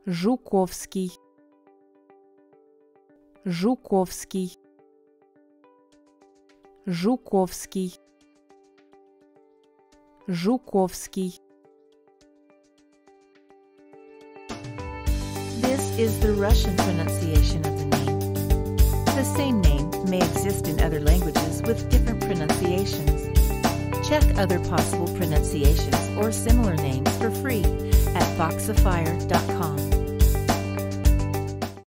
Жуковский, Жуковский, Жуковский, Жуковский. This is the Russian pronunciation of the name. The same name may exist in other languages with different pronunciations. Check other possible pronunciations or similar names for free at Voxifier.com.